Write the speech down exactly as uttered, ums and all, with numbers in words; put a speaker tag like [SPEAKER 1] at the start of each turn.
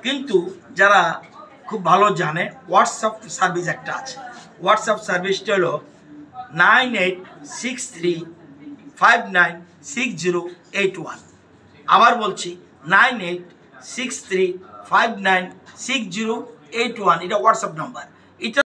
[SPEAKER 1] কিন্তু যারা খুব ভালো জানে হোয়াটসঅ্যাপ সার্ভিস একটা আছে। হোয়াটসঅ্যাপ সার্ভিসটা হলো nine eight six three five nine six zero eight one. আবার বলছি nine eight six three five nine six zero eight one, এটা হোয়াটসঅ্যাপ নাম্বার। এটা